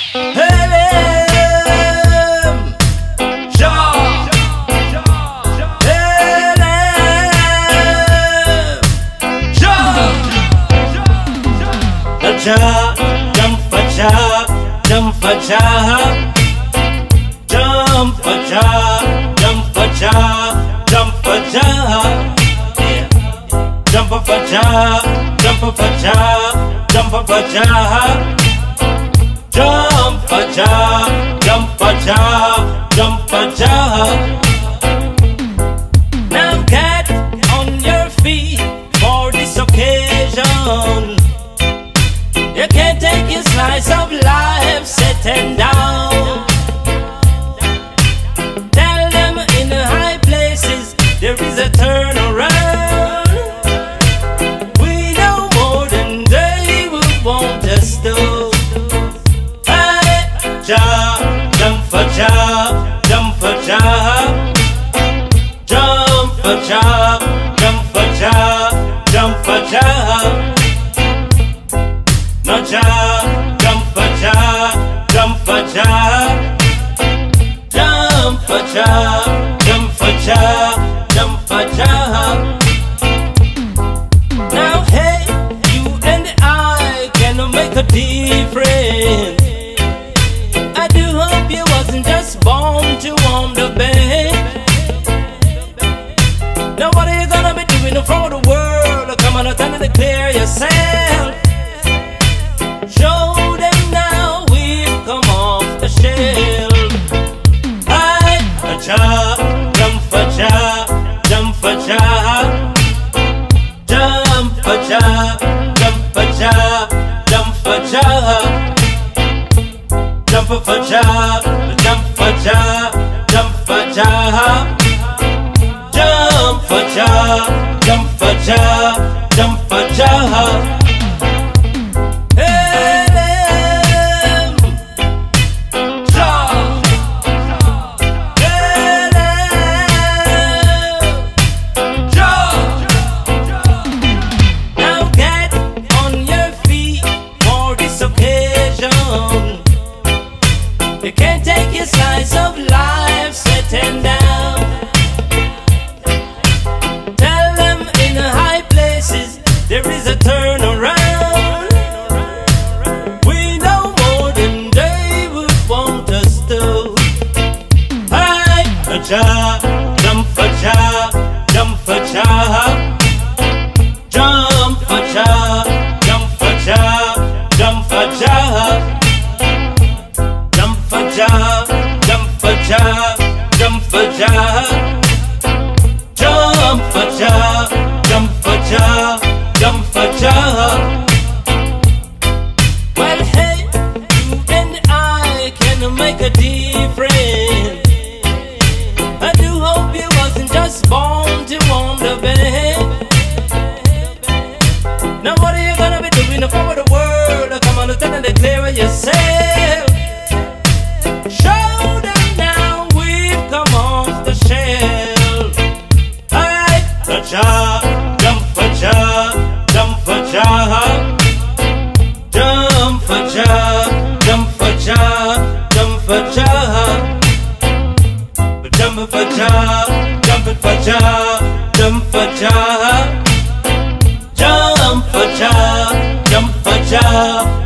Jah, jump for Jah, jump for Jah, jump for Jah, jump for Jah, jump for Jah, yeah. Jump for Jah, jump for Jah, jump for Jah, jump for Jah, jump for Jah, jump for Jah. Now get on your feet for this occasion. You can't take your slice of life sitting down. Tell them in the high places there is a turnaround. We know more than they would want us to. Hey, Jah, jump for Jah, jump for Jah, jump for Jah, jump for Jah, jump for Jah. No Jah, jump for Jah, jump for Jah, jump for Jah, jump for Jah, jump for Jah. Now hey, you and I can make a difference. I do hope you wasn't just born to warm the bed. Now what are you gonna be doing for the world? Come on, tell me to clear yourself. Show them now we've come off the shelf. Hey, Jah, jump for Jah, jump for Jah, jump for Jah, jump for Jah, jump for Jah, jump for Jah, jump for Jah, jump for Jah, jump for Jah, jump for Jah, jump for Jah. You can't take your slice of life sitting down. Tell them in the high places there is a turnaround. We know more than they would want us to. Hey, Jah, jump for Jah, jump for Jah, jump for Jah, jump for Jah, jump for Jah. Jump for Jah, jump for Jah, jump for Jah, jump for Jah, jump for Jah, jump for Jah. Well, hey, you and I can make a difference. I do hope you wasn't just born to warm the bed. Now what are you gonna be doing for the world? Come on, stand and declare yourself. Show them now we've come off the shelf. Hey, Jah, jump for Jah, jump for Jah, jump for Jah, jump for Jah, jump for Jah, jump for Jah, jump for Jah, jump for Jah, jump for Jah, jump for Jah.